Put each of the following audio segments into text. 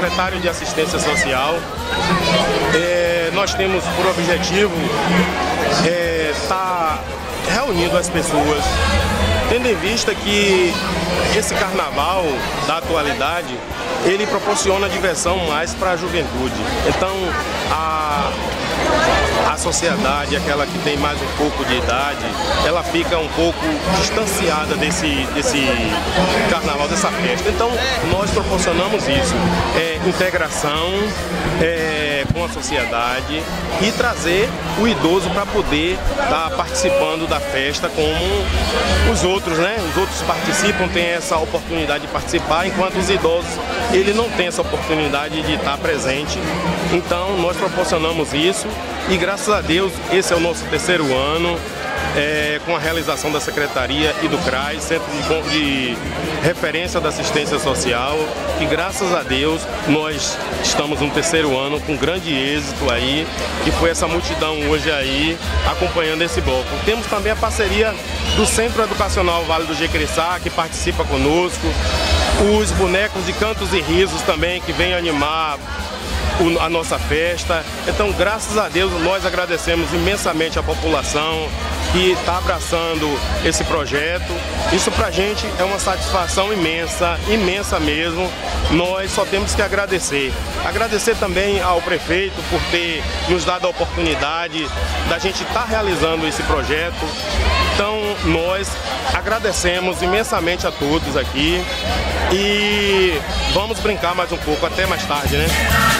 secretário de Assistência Social. Nós temos por objetivo estar reunindo as pessoas, tendo em vista que esse carnaval da atualidade, ele proporciona diversão mais para a juventude. Então, a sociedade, aquela que tem mais um pouco de idade, ela fica um pouco distanciada desse carnaval, dessa festa. Então, nós proporcionamos isso, integração com a sociedade e trazer o idoso para poder estar participando da festa como os outros, né? Os outros participam, têm essa oportunidade de participar, enquanto os idosos, ele não tem essa oportunidade de estar presente. Então, nós proporcionamos isso e, graças a Deus, esse é o nosso terceiro ano, com a realização da Secretaria e do CRAS, Centro de Referência da Assistência Social, que, graças a Deus, nós estamos no terceiro ano com grande êxito aí, que foi essa multidão hoje aí acompanhando esse bloco. Temos também a parceria do Centro Educacional Vale do Jequiriçá, que participa conosco, os bonecos de cantos e risos também, que vêm animar a nossa festa. Então, graças a Deus, nós agradecemos imensamente a população que está abraçando esse projeto. Isso pra gente é uma satisfação imensa, imensa mesmo. Nós só temos que agradecer. Agradecer também ao prefeito por ter nos dado a oportunidade da gente estar realizando esse projeto. Então, nós agradecemos imensamente a todos aqui e vamos brincar mais um pouco, até mais tarde, né?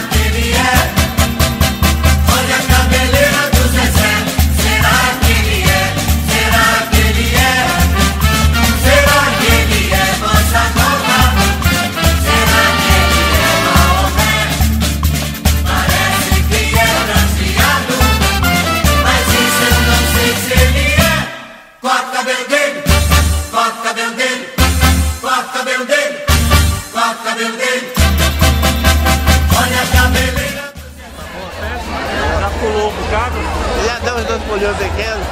Olha a cabeleira do Zezé. Será que ele é? Será que ele é? Será que ele é bossa nova? Será que ele é Maomé? Parece que é bronzeado, mas isso eu não sei se ele é. Corta o cabelo dele, corta o cabelo dele, corta o cabelo dele, corta o cabelo dele. Olha a cabeleira. Já pulou um bocado? Já deu uns 2 pulinhos pequenos.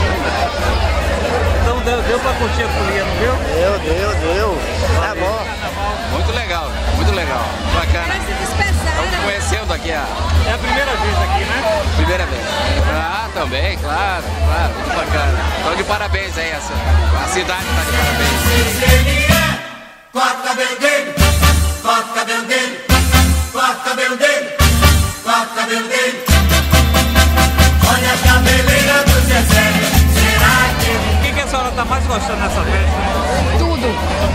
Então deu pra curtir a folia, não deu? Deu. Tá bom. Muito legal, bacana. Estamos conhecendo aqui É a primeira vez aqui, né? primeira vez. Ah, também, claro, muito bacana. Então de parabéns aí, a cidade está de parabéns. Ele é. Corta o cabelo dele, corta o cabelo dele, corta o cabelo dele, corta o cabelo dele. Olha a cabeleira do Zezé. Será que... O que a senhora está mais gostando nessa festa? Tudo.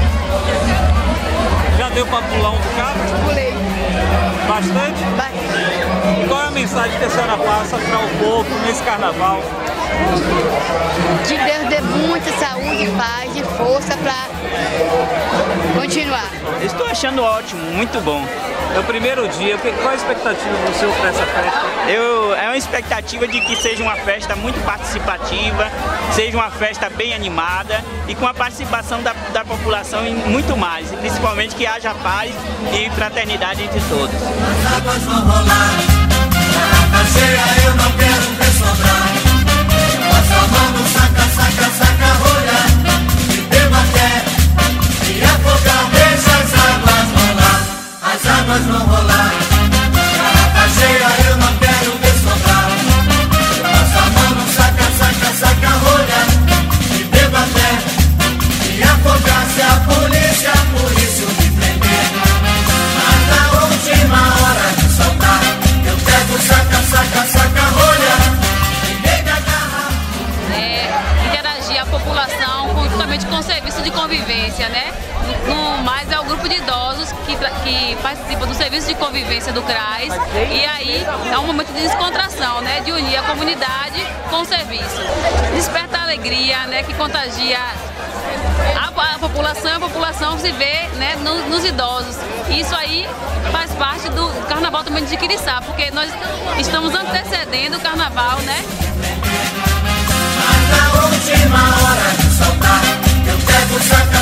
Já deu para pular um bocado? Pulei. Bastante? Bastante. E qual é a mensagem que a senhora passa para o povo nesse carnaval? Que Deus dê muita saúde, paz e força para continuar. Estou achando ótimo, muito bom. É o primeiro dia, qual a expectativa do senhor para essa festa? É uma expectativa de que seja uma festa muito participativa, seja uma festa bem animada e com a participação da população e muito mais, e principalmente que haja paz e fraternidade entre todos. As águas vão rolar, garrafa cheia eu não quero ver sobrar. Passa a mão no saca, rolha, e beba até, e afogar, deixa as águas rolar. As águas vão rolar, garrafa cheia eu não quero ver sobrar. Passa a mão no saca, rolha, e beba até, e afogar se a polícia por isso me prender. Mas na última hora de soltar, eu pego saca, rolha, e nega garrafa. Interagir a população juntamente com o serviço de convivência, né? No mais é o grupo de idosos que participa do serviço de convivência do CRAS, e aí é um momento de descontração, né? De unir a comunidade com o serviço. Desperta a alegria, né? Que contagia a população se vê, né? Nos idosos. Isso aí faz parte do carnaval também de Jequiriçá, porque nós estamos antecedendo o carnaval, né? Mas na última hora de soltar, eu pego saca.